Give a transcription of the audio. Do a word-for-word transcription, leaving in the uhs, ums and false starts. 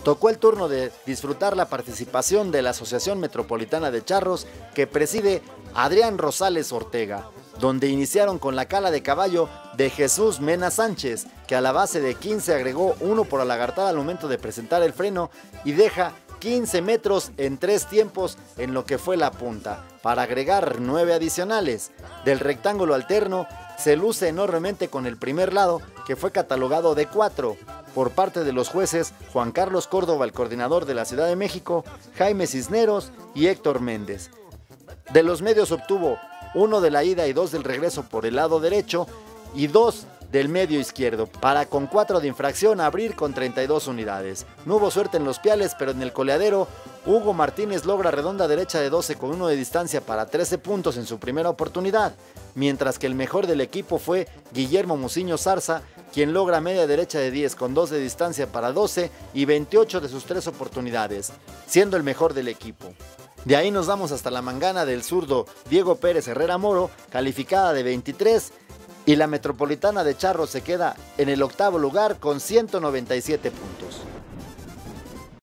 Tocó el turno de disfrutar la participación de la Asociación Metropolitana de Charros que preside Adrián Rosales Ortega, donde iniciaron con la cala de caballo de Jesús Mena Sánchez, que a la base de quince agregó uno por alagartada al momento de presentar el freno y deja quince metros en tres tiempos en lo que fue la punta, para agregar nueve adicionales. Del rectángulo alterno se luce enormemente con el primer lado, que fue catalogado de cuatro, por parte de los jueces Juan Carlos Córdoba, el coordinador de la Ciudad de México, Jaime Cisneros y Héctor Méndez. De los medios obtuvo uno de la ida y dos del regreso por el lado derecho y dos del medio izquierdo, para con cuatro de infracción abrir con treinta y dos unidades. No hubo suerte en los piales, pero en el coleadero Hugo Martínez logra redonda derecha de doce con uno de distancia para trece puntos en su primera oportunidad, mientras que el mejor del equipo fue Guillermo Muciño Zarza, quien logra media derecha de diez con dos de distancia para doce y veintiocho de sus tres oportunidades, siendo el mejor del equipo. De ahí nos vamos hasta la mangana del zurdo Diego Pérez Herrera Moro, calificada de veintitrés, y la Metropolitana de Charros se queda en el octavo lugar con ciento noventa y siete puntos.